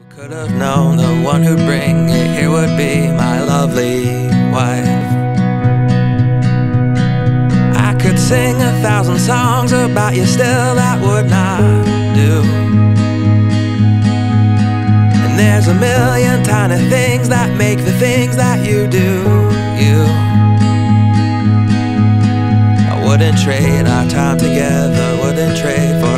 Could have known the one who'd bring it here would be my lovely wife. I could sing 1,000 songs about you, still that would not do. And there's a million tiny things that make the things that you do, you. I wouldn't trade our time together, wouldn't trade for